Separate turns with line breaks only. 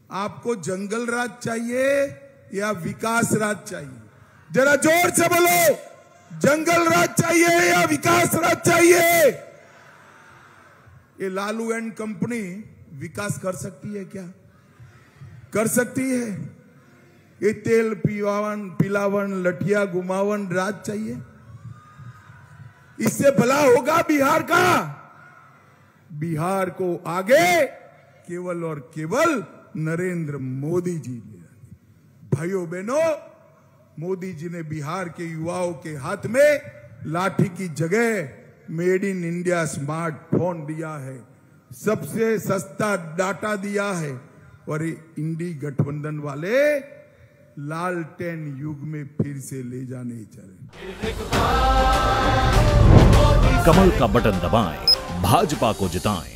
आपको जंगल राज चाहिए या विकास राज चाहिए? जरा जोर से बोलो, जंगल राज चाहिए या विकास राज चाहिए? ये लालू एंड कंपनी विकास कर सकती है क्या? कर सकती है? ये तेल पिलावन लठिया घुमावन राज चाहिए? इससे भला होगा बिहार का? बिहार को आगे केवल और केवल नरेंद्र मोदी जी ने। भाइयों बहनों, मोदी जी ने बिहार के युवाओं के हाथ में लाठी की जगह मेड इन इंडिया स्मार्टफोन दिया है, सबसे सस्ता डाटा दिया है, और इंडी गठबंधन वाले लालटेन युग में फिर से ले जाने चले।
कमल का बटन दबाएं, भाजपा को जिताएं।